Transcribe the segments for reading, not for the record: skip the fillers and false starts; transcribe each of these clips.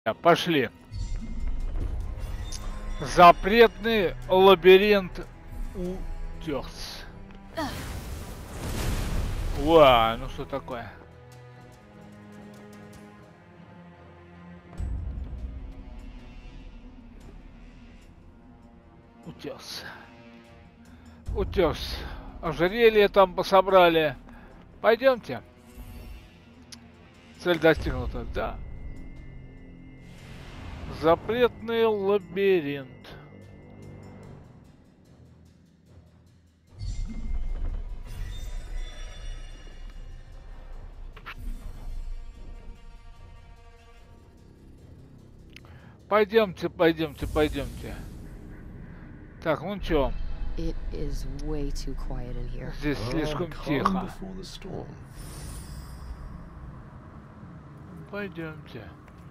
Пошли. Запретный лабиринт утес. Уа, ну что такое? Утес. Утес. Ожерелье там пособрали. Пойдемте. Цель достигнута, да. Запретный лабиринт. Пойдемте, пойдемте, пойдемте. Так, ну чё? Здесь слишком тихо. Пойдемте.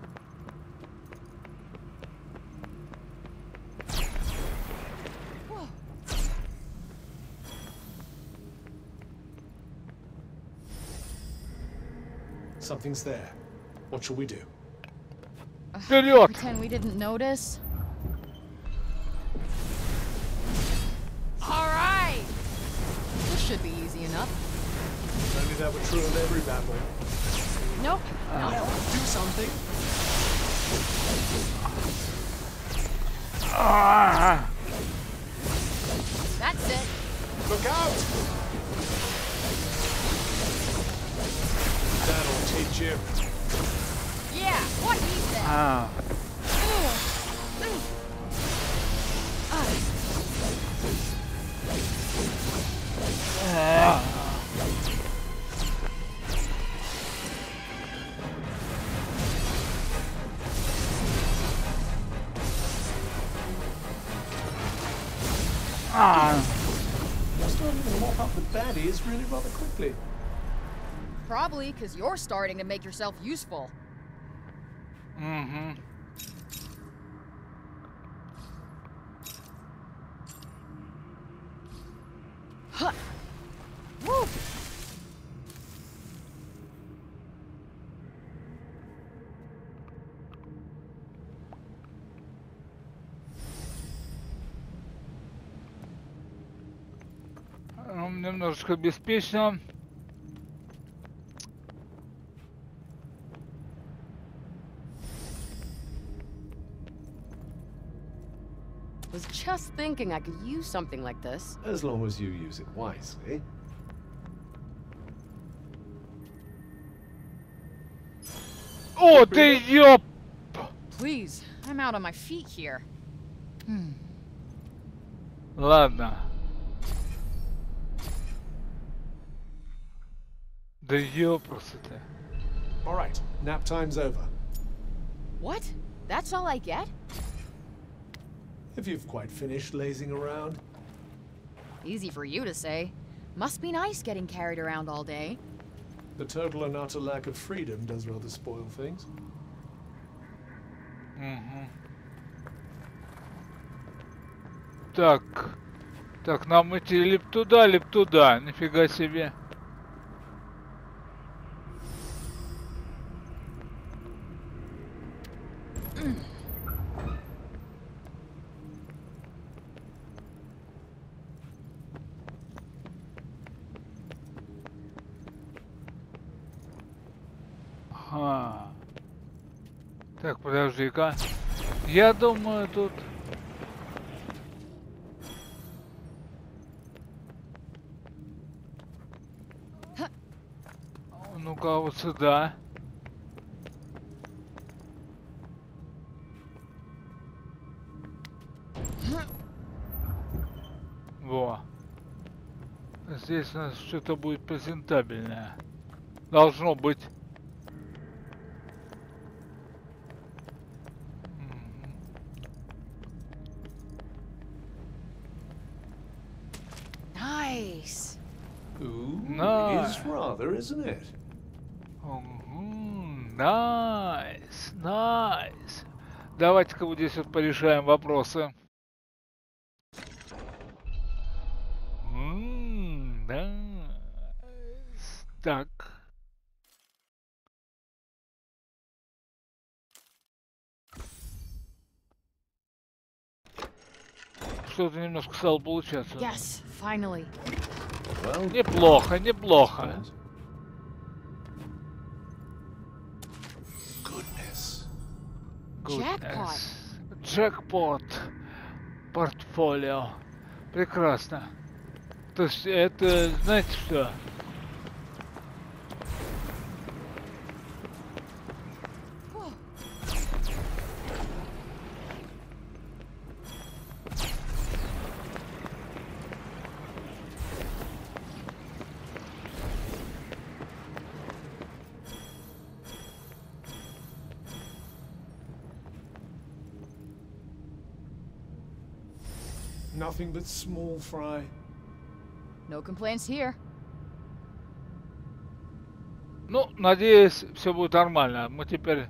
Something's there. What shall we do? Вперед! Pretend we didn't notice. All right. This should be easy enough. Only that were true of every battle. Nope. No. Do something. That's it. Look out! That'll teach you. Yeah, what he said. You're starting to mop up the baddies really rather quickly. Probably because you're starting to make yourself useful. Угу. Huh. Woo. Немножечко беспечно. Was just thinking I could use something like this. As long as you use it wisely. О, ты ёп! Please, I'm out on my feet here. Ладно. Да ёпрст ты. All right, nap time's over. What? That's all I get? Have you quite finished lazing around? Easy for you to say. Must be nice getting carried around all day. The total and utter lack of freedom does rather spoil things. Угу. Так. Так, нам идти либо туда, либо туда. Нифига себе. Ага. Так, подожди-ка. Я думаю, тут... Ну-ка, вот сюда. Во. Здесь у нас что-то будет презентабельное. Должно быть. Nice. Ooh, Nice. it is rather, isn't it? Найс, найс. Давайте-ка вот здесь вот порешаем вопросы. Найс. Так. что-то немножко стало получаться. Yes, finally. Well, Неплохо, неплохо. goodness. Jackpot. Джекпот. Портфолио. Прекрасно. То есть это, знаете что? Whoa. Nothing but small fry. No complaints here. Ну, надеюсь, все будет нормально. Мы теперь...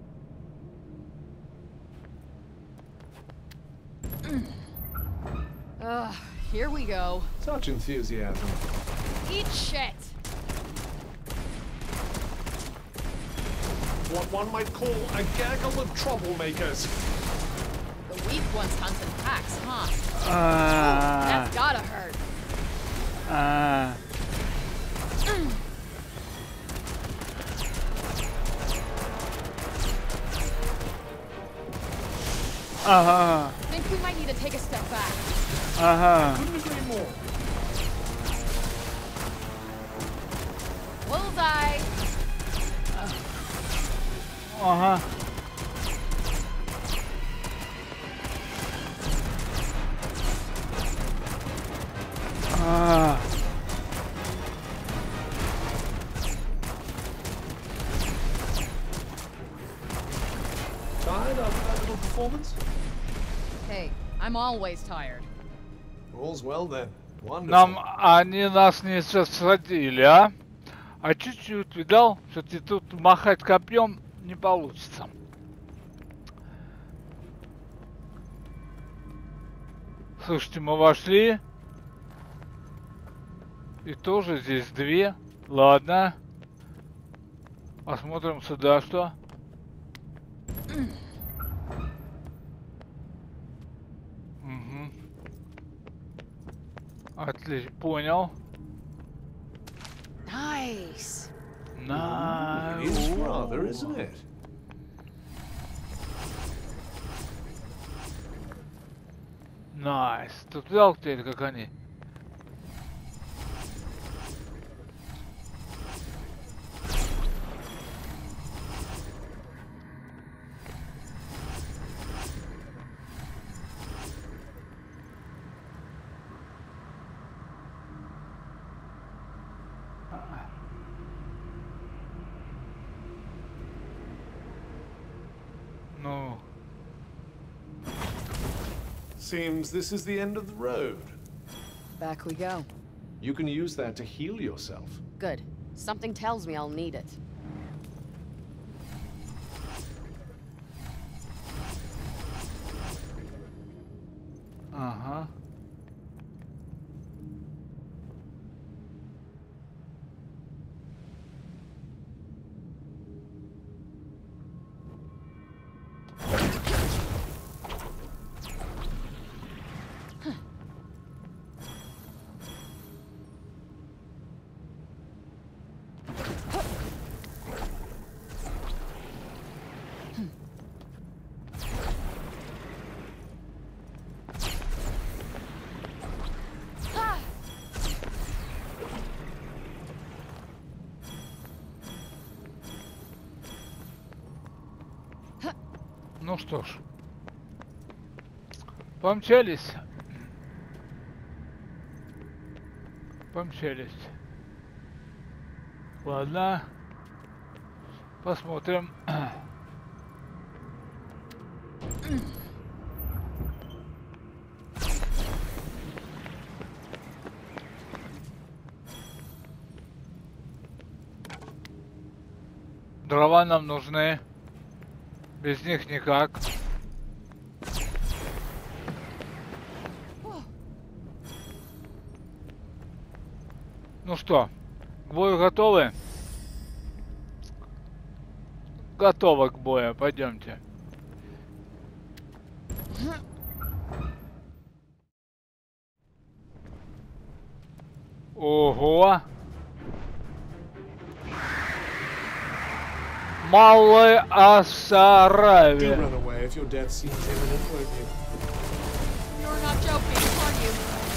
Ugh, here we go. Such enthusiasm. Eat shit. What one might call a gaggle of troublemakers. The weak ones hunt in packs, huh? А, That's gotta hurt. а. Ага, Think we might need to take a step back. ага. Couldn't agree more. Bullseye. Ага. А, Tired after that little performance? Hey, I'm always tired. All's well then. Wonderful. нам они нас не сосадили, а? А чуть-чуть, видал? Что-то тут махать копьем не получится. Слушайте, мы вошли. И тоже здесь две. Ладно. Посмотрим сюда, что. Угу. Отлично, понял. Nice. На. It is rather, isn't it? Найс. Тут видал теперь, как они. Ну, Seems this is the end of the road. Back we go. You can use that to heal yourself. Good. Something tells me I'll need it. ага. Ah! Ну что ж. Помчались. Помчались. Ладно. Посмотрим. Дрова нам нужны. Без них никак. Ну что, к бою готовы? Готовы к бою, пойдемте. Ого! Малая Do Асаравия. run away if your death seems imminent, won't you? You're not joking, are you?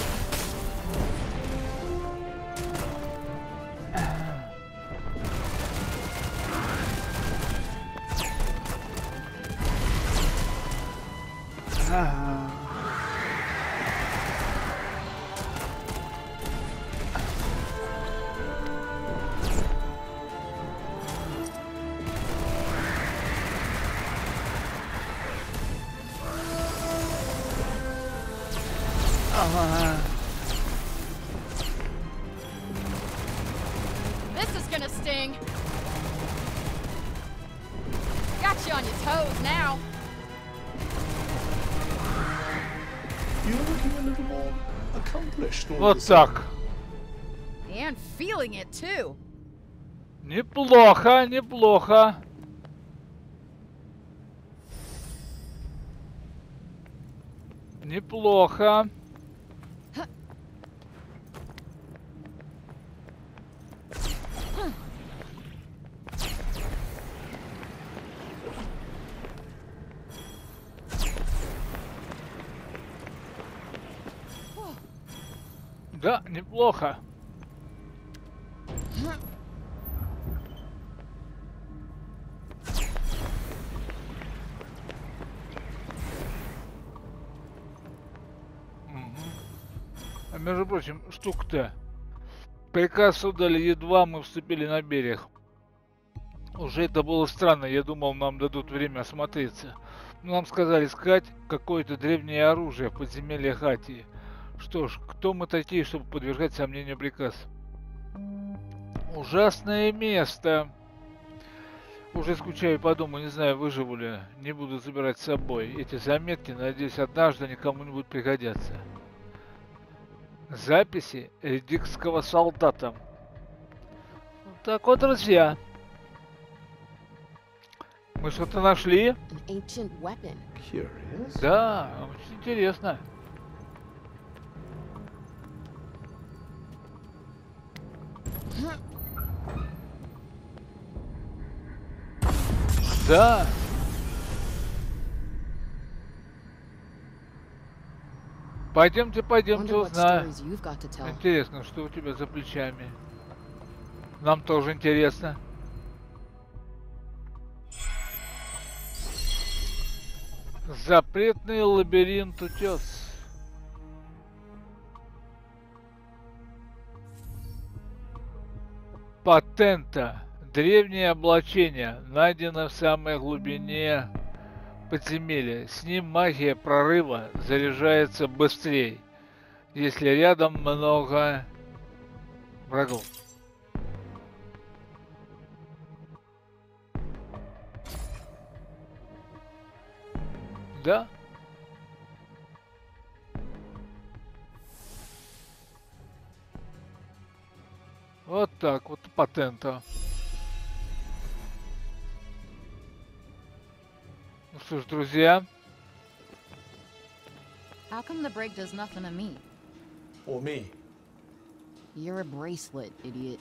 This is gonna sting. Got you on your toes now. You're looking a little more accomplished all of a Вот sudden. так. And feeling it too. Неплохо, неплохо. Неплохо. Да, неплохо. А между прочим, штука-то. Приказ отдали, едва мы вступили на берег. Уже это было странно, я думал, нам дадут время осмотреться. Но нам сказали искать какое-то древнее оружие в подземельях Атии. Что ж, кто мы такие, чтобы подвергать сомнению приказ? Ужасное место. Уже скучаю по дому, не знаю, выживу ли. Не буду забирать с собой. Эти заметки, надеюсь, однажды они кому-нибудь пригодятся. Записи редикского солдата. Вот так вот, друзья. Мы что-то нашли? An ancient weapon. Curious. Да, очень интересно. Да. Пойдемте, пойдемте, Wonder what узнаем. stories you've got to tell. Интересно, что у тебя за плечами? Нам тоже интересно. Запретный лабиринт утес. Патента. Древнее облачение найдено в самой глубине подземелья. С ним магия прорыва заряжается быстрее, если рядом много врагов. Да? Вот так вот патента. Ну что ж, друзья, How come the break does nothing to me? Or me. You're a bracelet, idiot.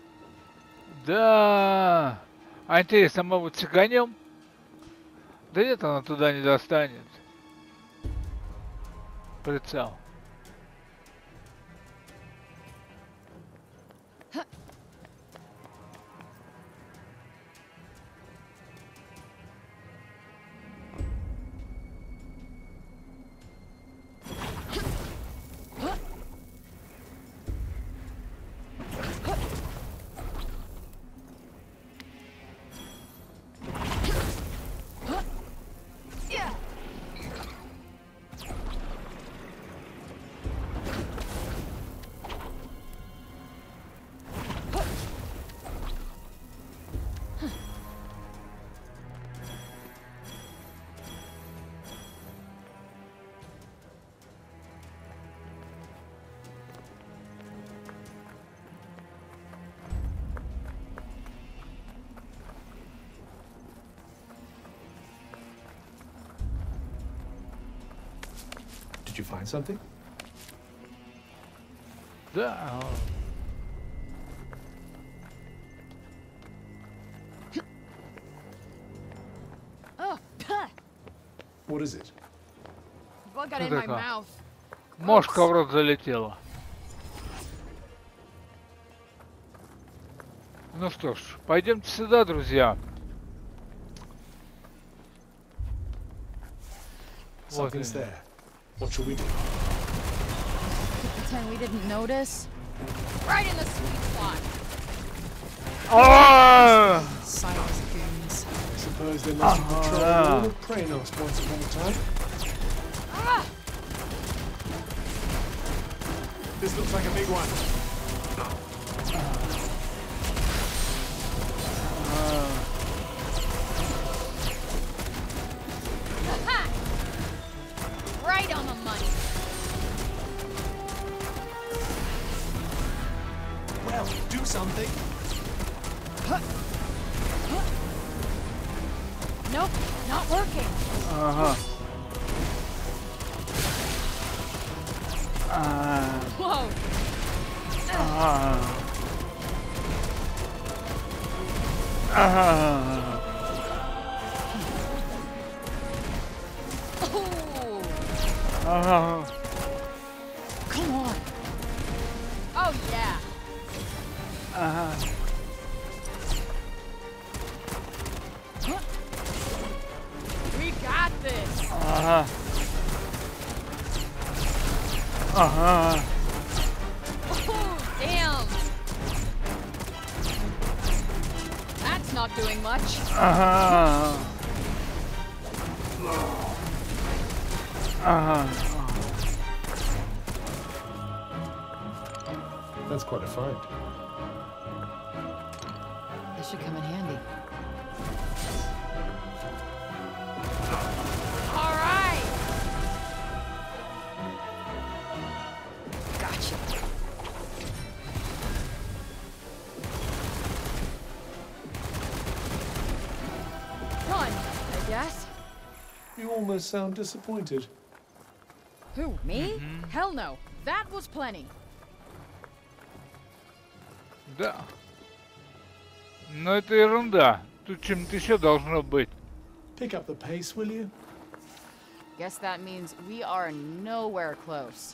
да. А интересно, мы вот цыганем? Да нет, она туда не достанет. Прицел. Did you find something? Да. What is it? Bug got Что in my такое? mouth. Мошка в рот залетела. Ну что ж, пойдемте сюда, друзья. Вот Something's они. there. What shall we do? Pretend we didn't notice. Right in the sweet spot. А! Silence goons. I suppose they must have patrolled all of Praenos once upon a time. Ah! This looks like a big one. Ha! Right on the money. Well, do something. Nope, not working. Ага. А, Whoa. а. Ага. Oh. Ага. Come on. Oh yeah. Ага. We got this. Ага. Ага. Oh, damn. That's not doing much. Ага. Ага. That's quite a find. This should come in handy. All right. Gotcha. Run, I guess. You almost sound disappointed. Who, me? Hell no. That was plenty. Да. Но это ерунда. Тут чем-то еще должно быть. Pick up the pace, will you? Guess that means we are nowhere close.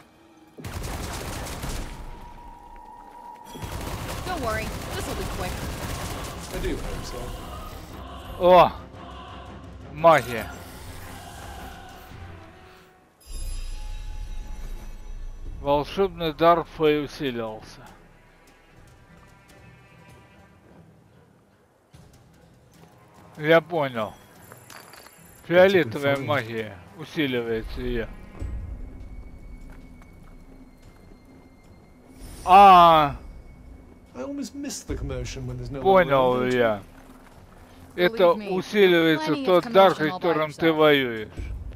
Don't worry, this will be quick. I do hope so. О! Магия. Волшебный дар Фэй усилился. Я понял. Фиолетовая магия. Усиливается ее. А, I almost miss the commotion when there's no one понял around. я. Это Believe me, усиливается plenty of тот дар, commotion all by которым ты yourself. воюешь.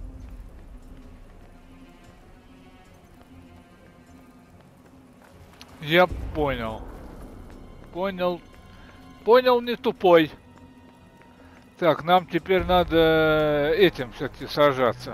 Я понял. Понял. Понял, не тупой. Так, нам теперь надо этим все-таки сражаться.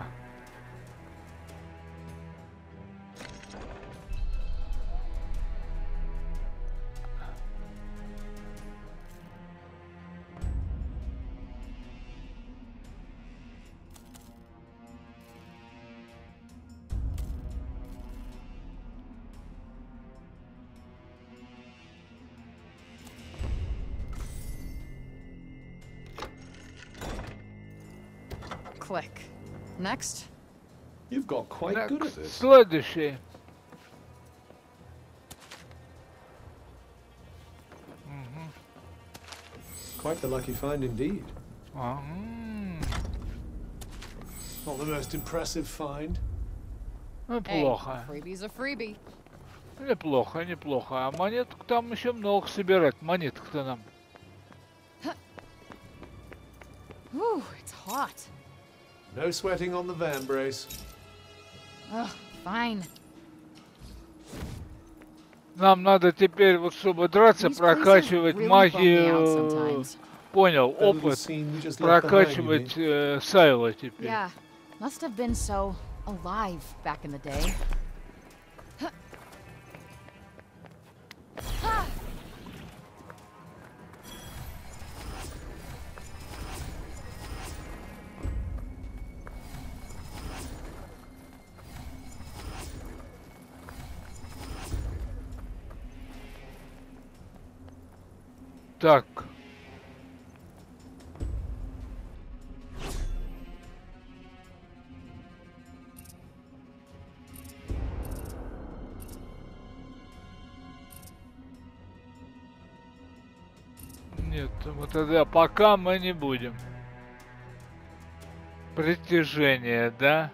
Click. Next. You've got quite Так, good at this. следующий. Quite the lucky find indeed. А, Not the most impressive find. неплохо. Hey, freebie's a freebie. Неплохо, неплохо. А монеток там еще много собирать. Монеток-то нам. Whew, it's hot. No sweating on the van brace. Ugh, fine. Нам надо теперь, вот чтобы драться, These places прокачивать really bum me out магию. sometimes. Понял, That little опыт. scene we just left behind, you Прокачивать Сайла теперь. Yeah, must have been so alive back in the day. Так. Нет, вот тогда пока мы не будем. Притяжение, да?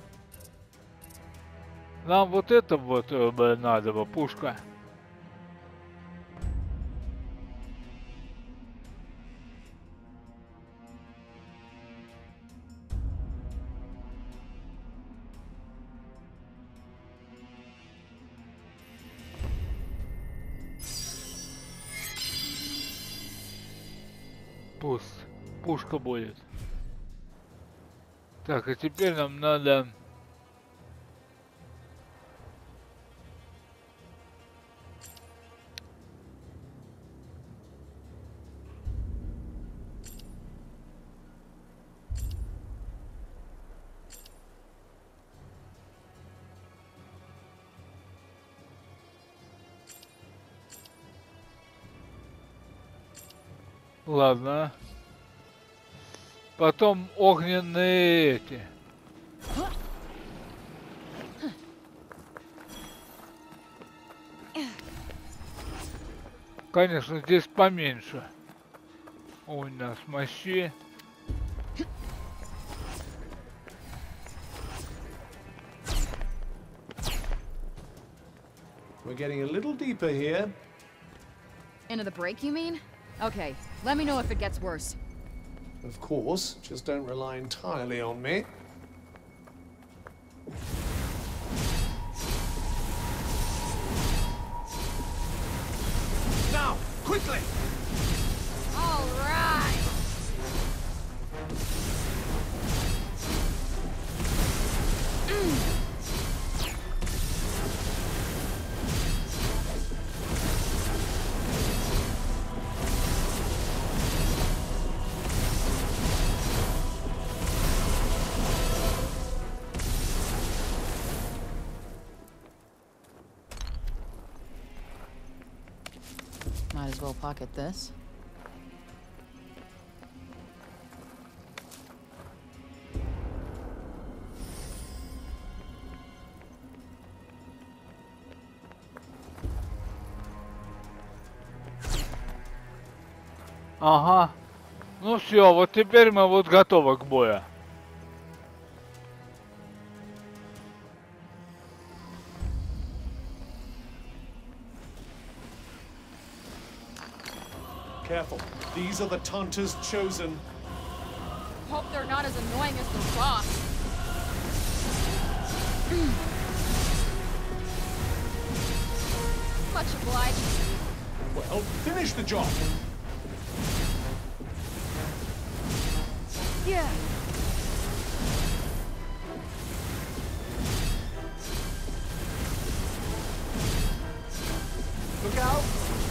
Нам вот это вот надо бы, пушка. Пусть. Пушка будет. Так, а теперь нам надо... Ладно. Потом огненные эти. Конечно, здесь поменьше. У нас мощи. We're getting a little deeper here. Into the break, you mean? Okay, let me know if it gets worse. Of course, just don't rely entirely on me. Now, quickly! All right! Might as well pocket this. Ага. Ну все, вот теперь мы вот готовы к бою. Careful. These are the Tanta's chosen. Hope they're not as annoying as the boss. Much obliged. Well, finish the job. Yeah. Look out.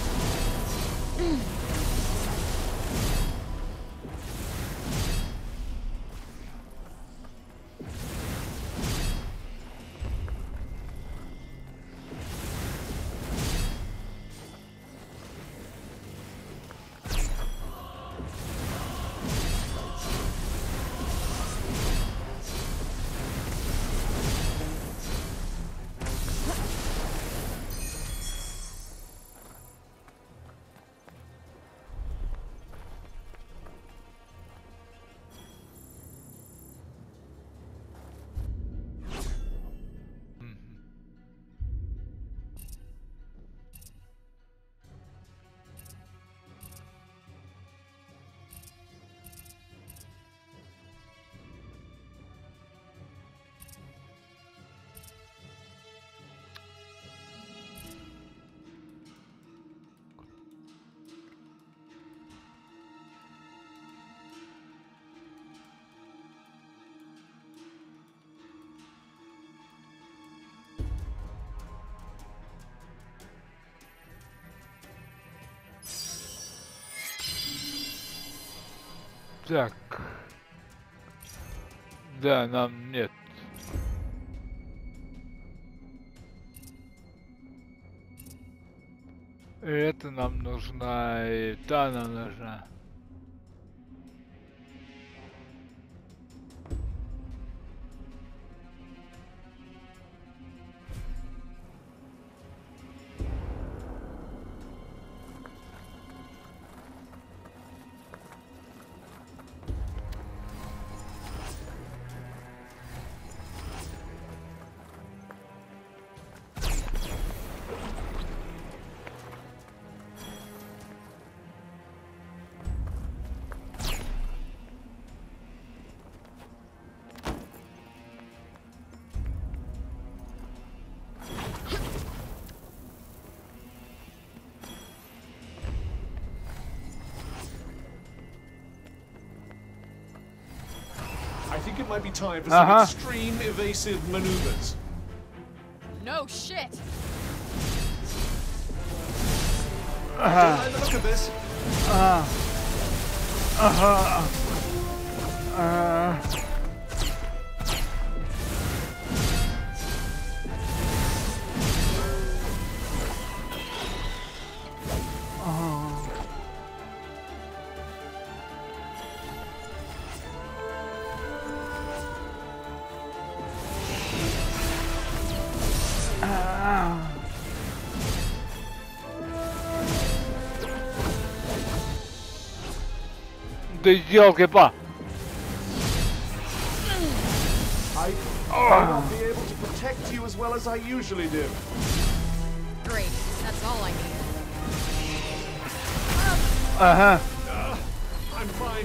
Так. Да, нам нет. Это нам нужна, и та нам нужна. I think it might be time for some extreme evasive maneuvers. No shit. Don't like the look of this. Да елки-па! I may not be able to protect you as well as I usually do. Great. That's all I need. I'm fine.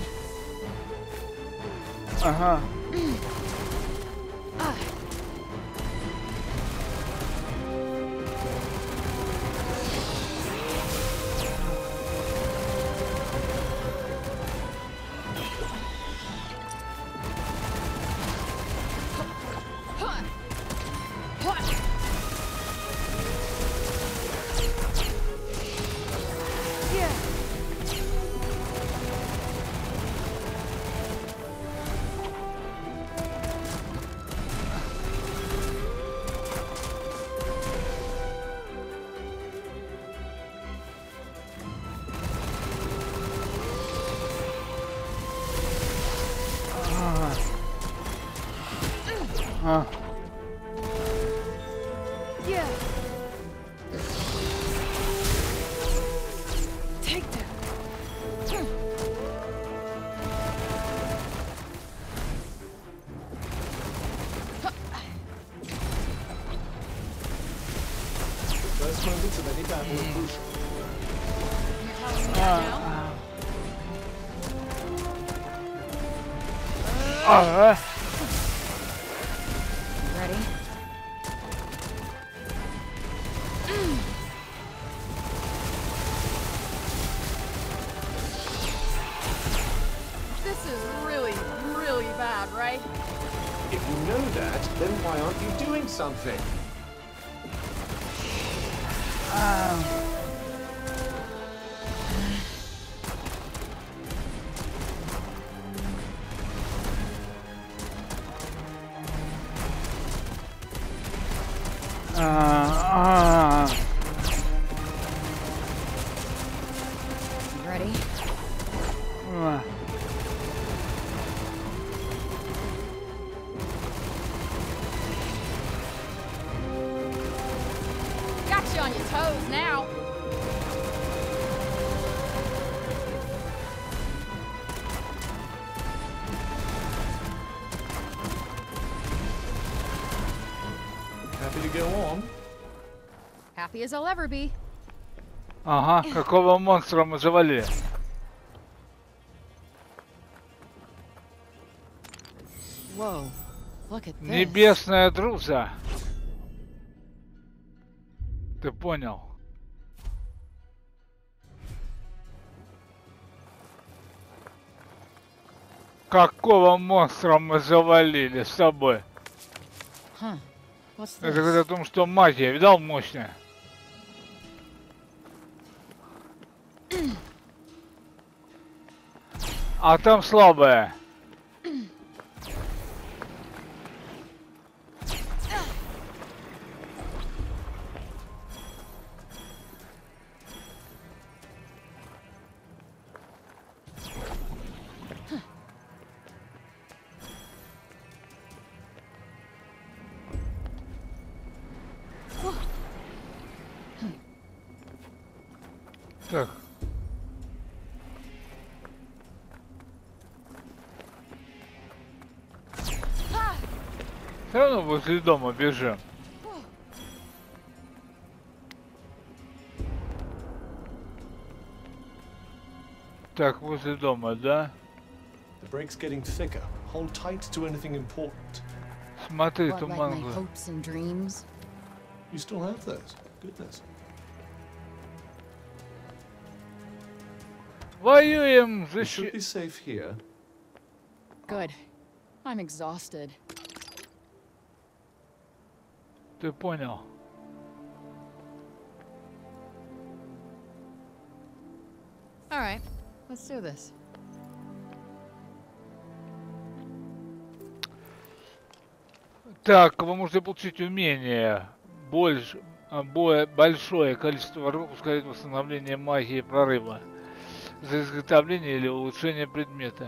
Yeah. Take that. First moments of any battle are crucial. You're telling me that now? Ready? This is really, really bad, right? If you know that, then why aren't you doing something? Ready? Got you on your toes now. Happy to go on? Happy as I'll ever be. Ага, какого монстра мы завалили? Whoa. Look at this. Небесная друза. Ты понял? Какого монстра мы завалили с тобой? Huh. What's Это говорит о this? том, что магия, видал, мощная? А там слабая. Так. Все равно возле дома бежим. Так, возле дома, да? The break's getting thicker. Hold tight to anything important. Смотри, What, like my туман. hopes and dreams? You still have those. Goodness. Воюем, We should защи... be safe here. Good. I'm exhausted. Ты понял. All right, let's do this. Так, вы можете получить умение. Большое количество врагов ускоряет восстановление магии прорыва. За изготовление или улучшение предмета.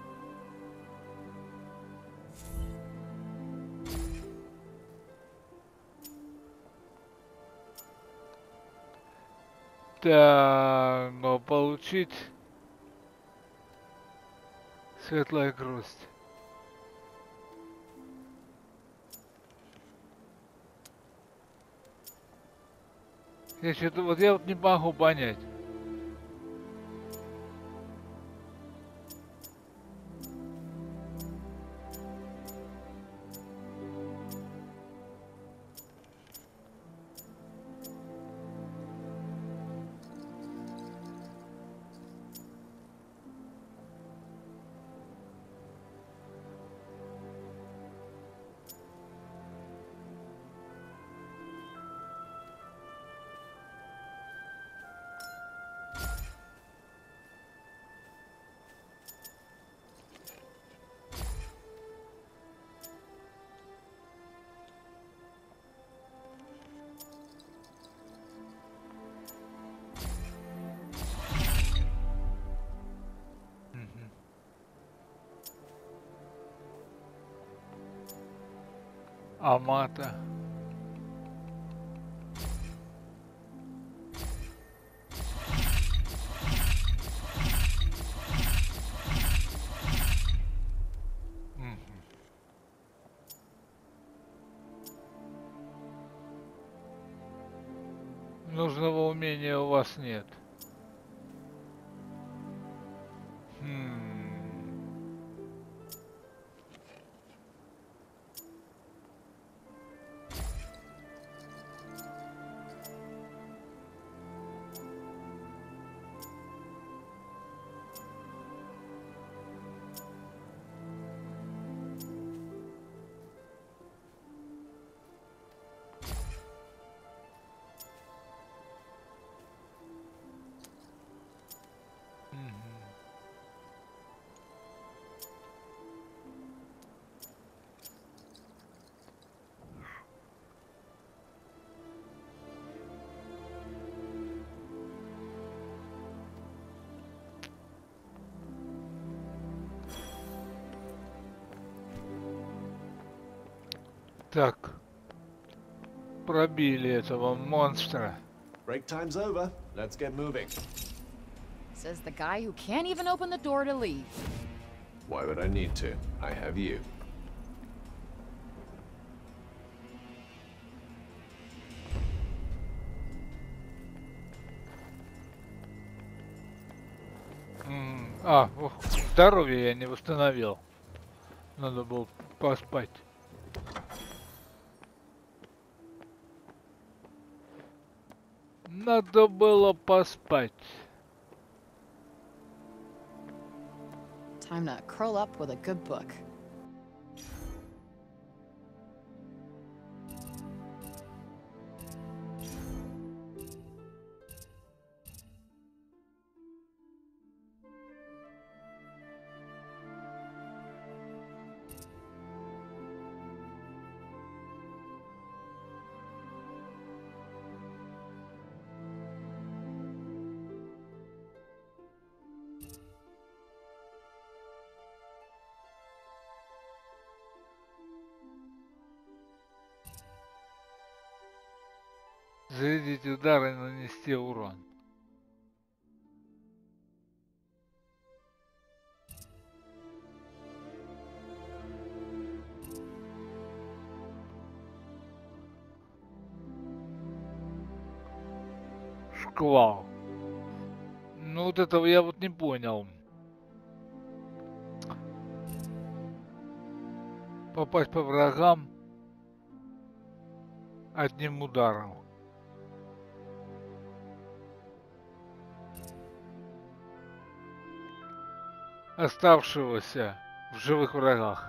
Так, но получить светлая грусть. Я что-то вот я вот не могу понять. Амата. Нужного умения у вас нет. Так, пробили этого монстра. Break time's over. Let's get moving. Says the guy who can't even open the door to leave. Why would I need to? I have you. Здоровье я не восстановил. Надо было поспать. Надо было поспать. Time to curl up with a good book. Зарядить удар и нанести урон. шквал. Ну вот этого я вот не понял. Попасть по врагам одним ударом. Оставшегося в живых врагах.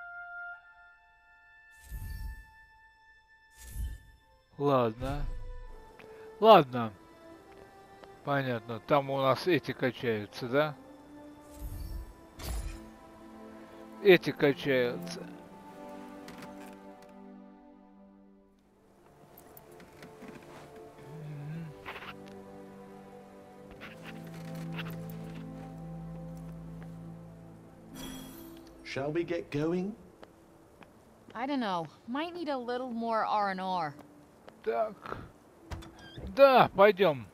Ладно. Ладно. Понятно. Там у нас эти качаются, да? Эти качаются. Shall we get going? I don't know. Might need a little more R&R. Так. Да, пойдем.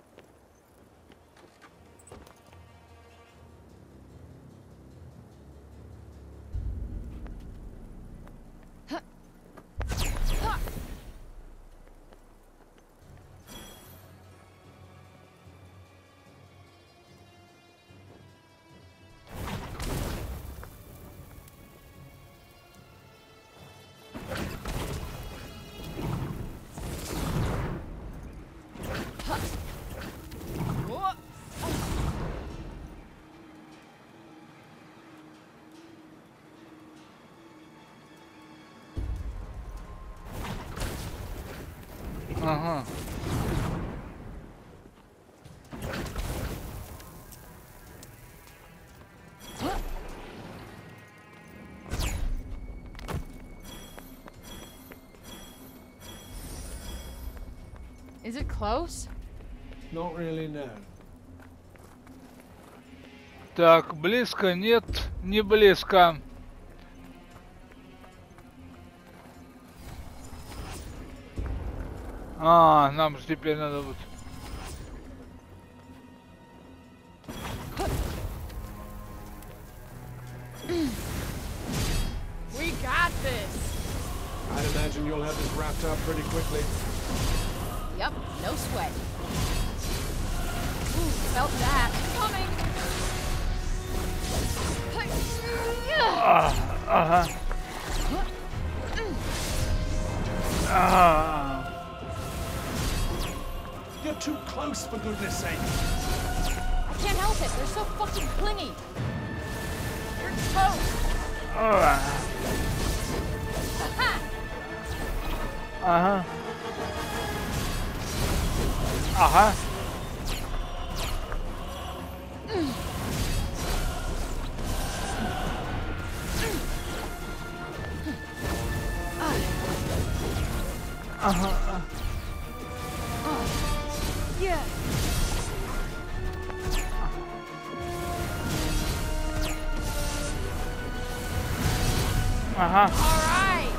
Ага. Is it close? Not really, no. Так, близко, нет, не близко. А, нам же теперь надо вот. We got this! I'd imagine you'll have this wrapped up pretty quickly. Yep, no sweat. Ooh, felt that. Coming! Ага. You're too close, for goodness sake. I can't help it, they're so fucking clingy. You're toast! Ага. Ага. Ага. Yeah. Ага. All right.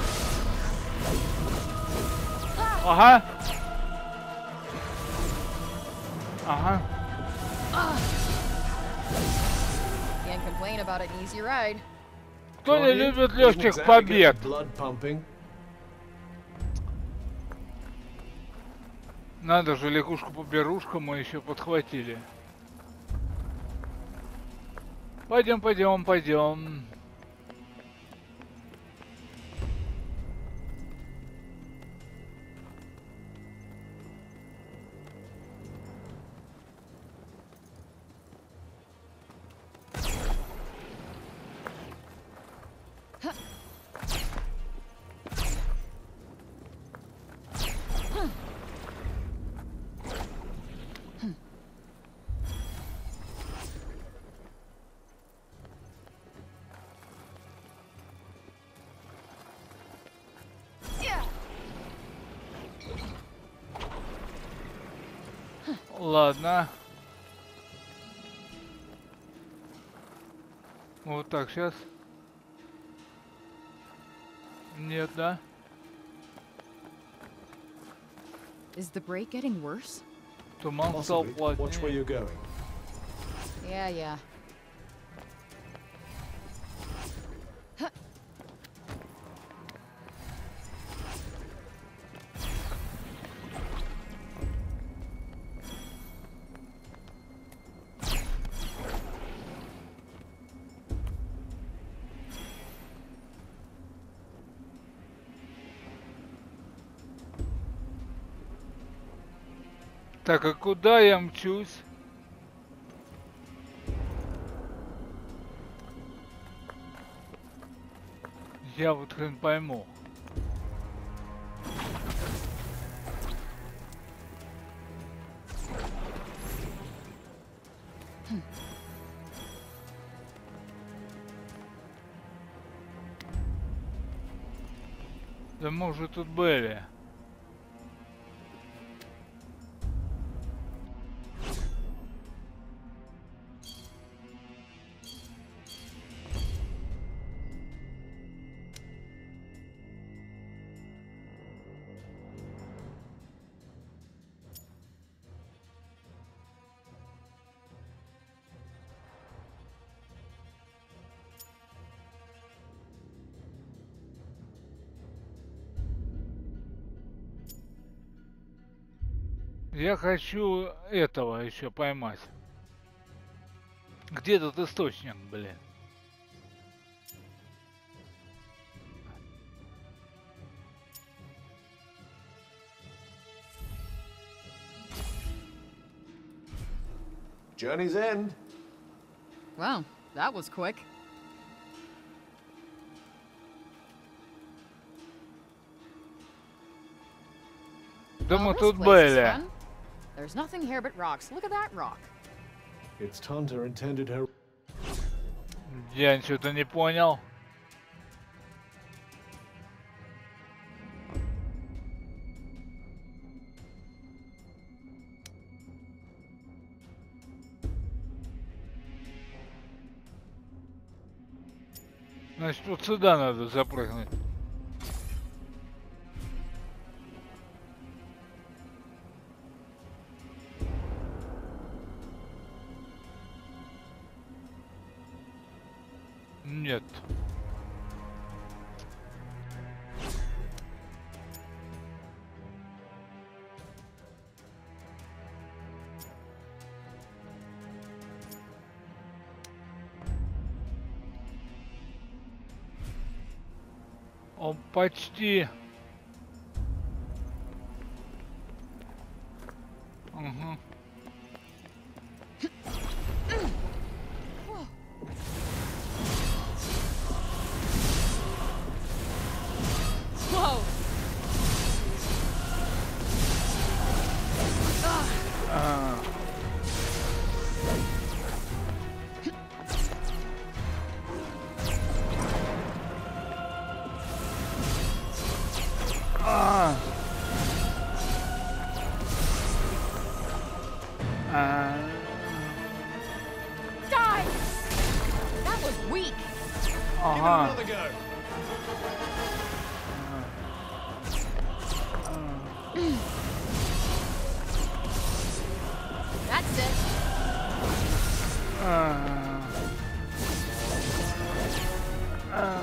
Ага. Ага. Can't complain about an easy ride. Кто не любит Didn't легких exactly get побед? the blood pumping. Надо же, лягушку-поберушку мы еще подхватили. Пойдем, пойдем, пойдем. Ладно. Вот так, сейчас. Нет, да? Is the break getting worse? Туман стал Possibly. Watch where плотнее. you're going. Yeah. Так, а куда я мчусь? Я вот хрен пойму. Да мы уже тут были. Я хочу этого еще поймать. Где тут источник, блин? Journey's end. Wow, that was quick. Да мы Well, this тут place is были. fun. There's nothing here but rocks. Look at that rock. Its Tonta intended her. Я ничего-то не понял. Значит, вот сюда надо запрыгнуть. Нет. Он почти. Угу. Whoa! А. А. А. Die! That was weak. Ага. Another go. That's it. А. А.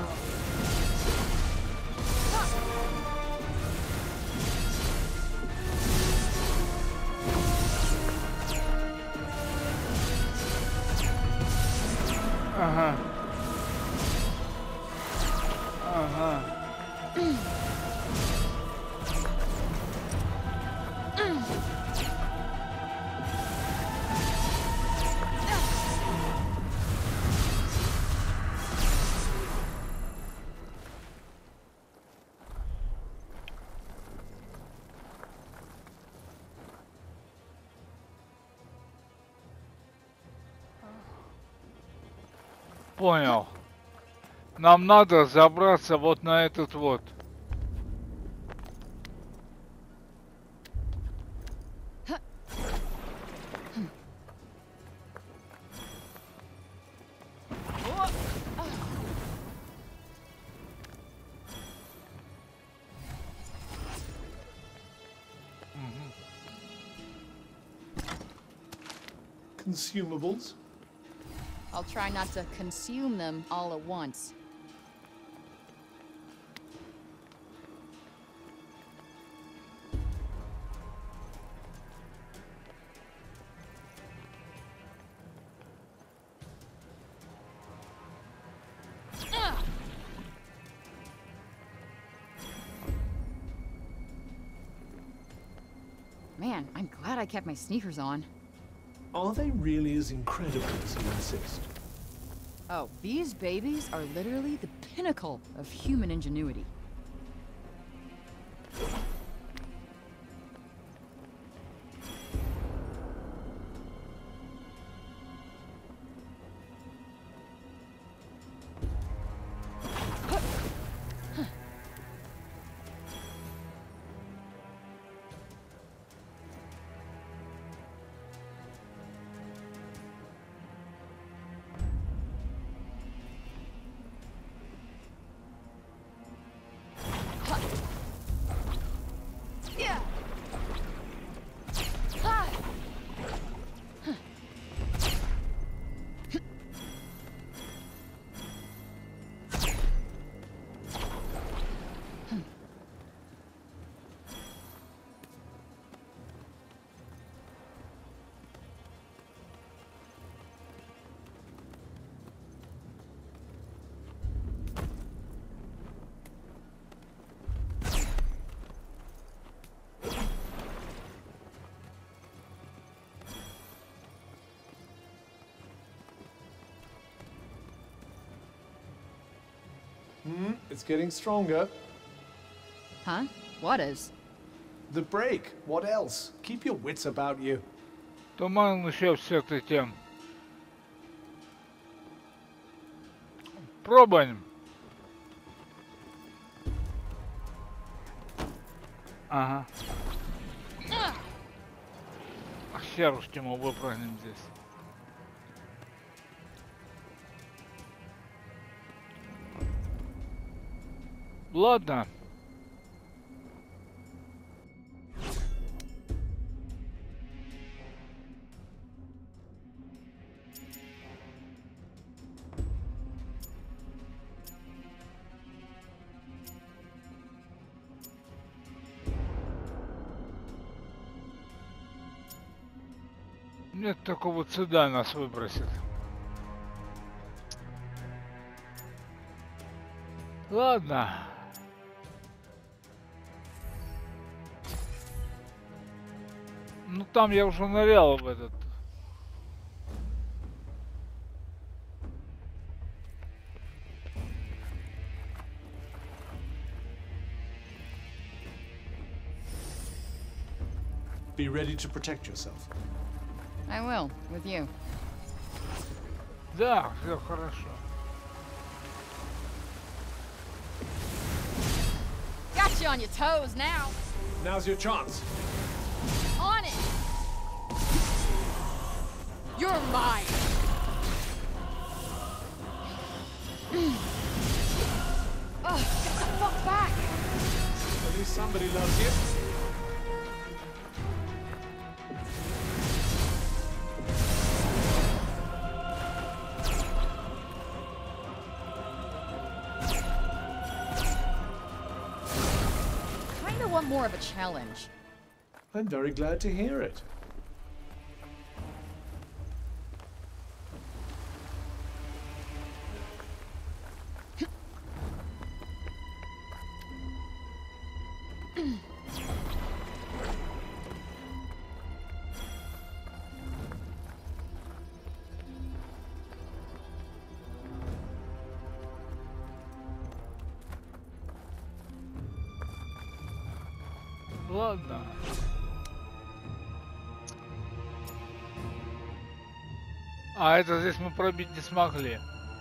Ага. Ага. Понял. Нам надо забраться вот на этот вот. Consumables. I'll try not to consume them all at once. Man, I'm glad I kept my sneakers on. Are they really as incredible as you insist? Oh, these babies are literally the pinnacle of human ingenuity. It's getting stronger. Huh? What is? The break. What else? Keep your wits about you. Туман еще все-таки. Пробуем. Ага. Херушки мы выпрыгнем здесь. Ладно. Нет, такого сюда нас выбросит. Ладно. Ну там я уже нырял в этот. Be ready to protect yourself. I will, with you. Да, все хорошо. Got you on your toes now. Now's your chance. On it. You're mine. Ugh, get the fuck back. At least somebody loves you. Kinda want more of a challenge. I'm very glad to hear it. Ладно. А это здесь мы пробить не смогли.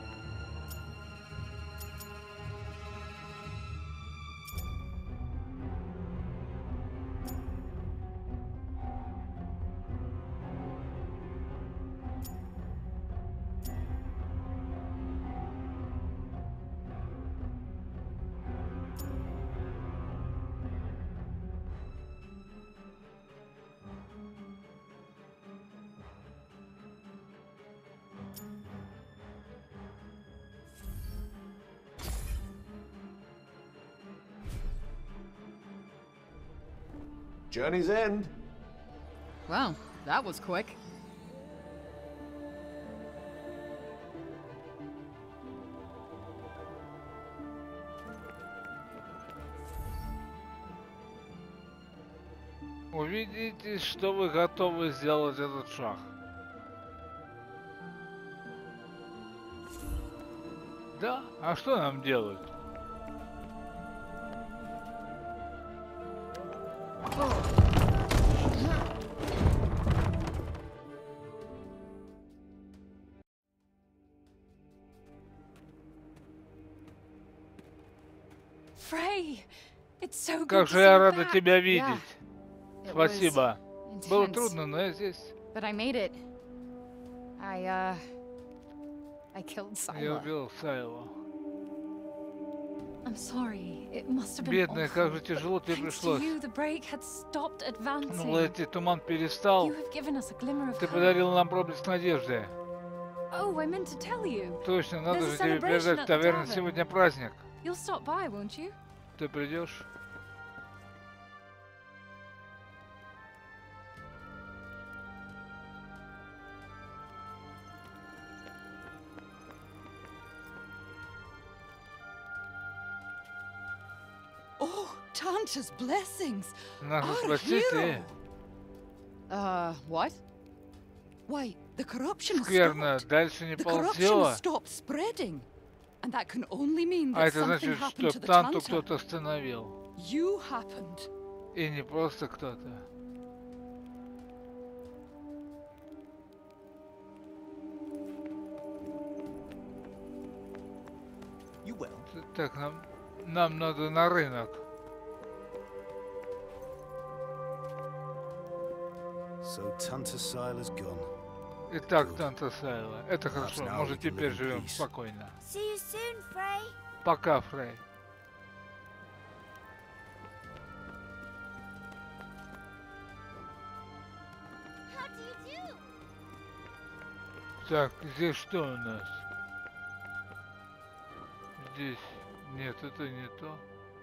Journey's end. Well, that was quick. Убедитесь, что вы готовы сделать этот шаг. Да? А что нам делать? Frey, it's so good Как to же see я you рада back. тебя Yeah, видеть. it was Спасибо. Было intense, трудно, но я здесь. but I made it. I killed Я Sila. убил Сайлу. I'm sorry. It must have been Бедная, как awful. же тяжело But тебе thanks to пришлось. you, the break had stopped advancing. Ну, эти туман перестал. You have given us a glimmer of Ты hope. подарил нам проблеск надежды. Oh, I meant to tell you. Точно, надо There's a же тебе celebration передать at в the таверне. tavern. Сегодня праздник. You'll stop by, won't you? Ты придешь? Oh, Tanta's blessings! Наши Our спасители. hero! What? Why, the corruption Скверно, stopped. дальше не The corruption ползела. stopped spreading. And that can only mean А that это something значит, happened что to the Танту Tanta. кто-то остановил. You happened. И не просто кто-то. You will. Так, нам надо на рынок. So Tanta Sila's gone. Итак, Танта Сайла. Это хорошо. now Может, we can теперь live in живем peace. спокойно. See you soon, Frey. Пока, Фрей. How do you do? Так, здесь что у нас? Здесь... Нет, это не то.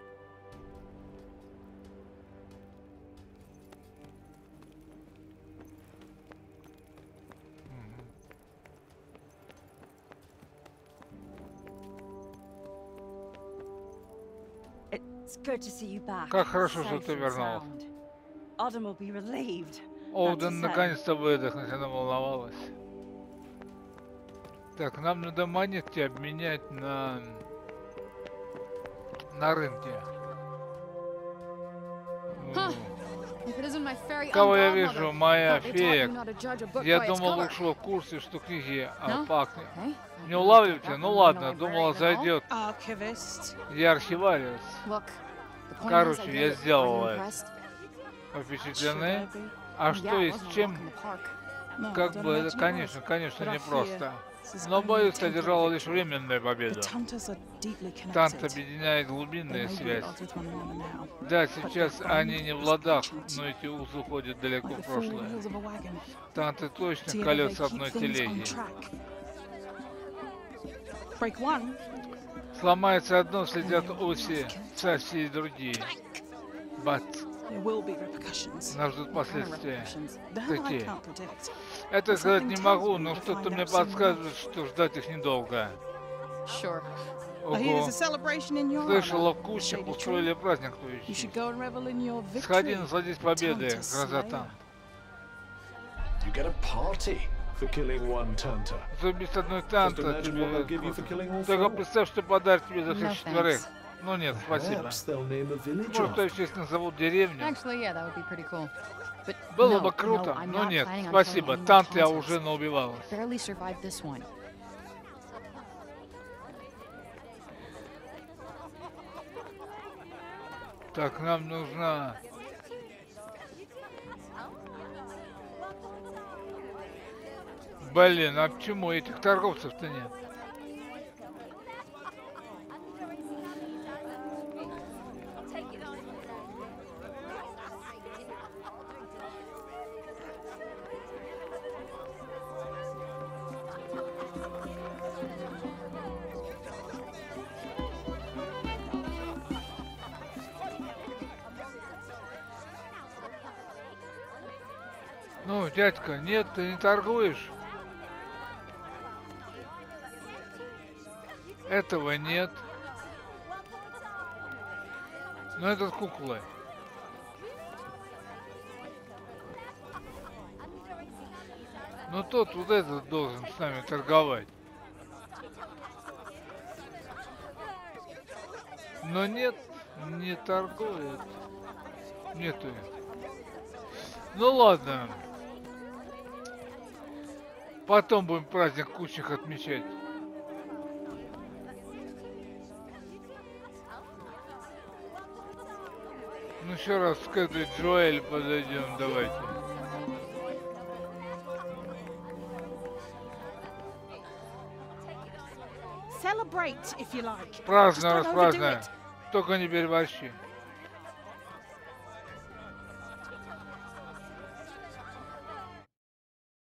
Мгм. It's good to see you back. Как хорошо, что safe ты and вернулась. sound. Adam will be relieved. Оуден That's наконец-то выдохнуть, она волновалась. Так, нам надо монетки обменять на рынке. Huh. If it isn't my fairy Кого я ungodmother, вижу, моя thought they taught фея. you not to judge a book Я by its думал, cover. ушел в курсе, что книги No? пахнет. Okay. Не улавливаете? Ну ладно, думала, зайдет. Archivist. Я архивариус. Look, the point is, I Короче, get я it. Are сделал you это. impressed? Впечатлены? Should А Yeah, что it есть wasn't с a чем? walk in the park. No, Как don't бы, это, imagine it конечно, was. конечно, But I непросто. fear this is Но, only боюсь, temporary. одержала лишь временную The победу. Tantas are deeply Тант connected. объединяет They глубинная may be связь. at odds with one another now. Да, сейчас они не в ладах, но эти узы уходят далеко Like в the four прошлое. wheels of a wagon. Танты точно Together they колеса keep одной things on телеги. track. Break one. Сломается одно, следят оси со всей другие. Бац, There will be repercussions. нас ждут What kind of последствия. repercussions? That I Какие? can't predict. Это Something сказать не tells могу, me но we'll что-то find мне out soon подсказывает, что ждать их недолго. Sure. I hear there's Ого, a celebration in your слышала, в honor. кучах Shady устроили Tree. праздник You твоющий. should go and revel in your Сходи, victory. насладись победой, Tantus гроза Slayer. там. You get a party for killing one Tanta. За убийство одной Just танта imagine what they'll give you for тебе... killing all Только four. представь, что подарят тебе за No всех четверых. thanks. Ну нет, спасибо. Perhaps they'll name a village Может, то after. есть, если назовут деревню. Actually, yeah, that would be pretty cool. But Было no, бы круто, no, I'm но not нет, planning on спасибо. killing any more Тант я Tantas. уже наубивалась. Barely survived this one. Так, нам нужна... Блин, а почему этих торговцев-то нет? Ну, дядька, нет, ты не торгуешь. Этого нет. Но этот куклы. Ну тот вот этот должен с нами торговать. Но нет, не торгует. Нету. Ну ладно. Потом будем праздник кучных отмечать. Ну еще раз к этой Джоэль подойдем, давайте. Celebrate if you like. Праздно, Just don't overdo праздно. it. Только не переборщи.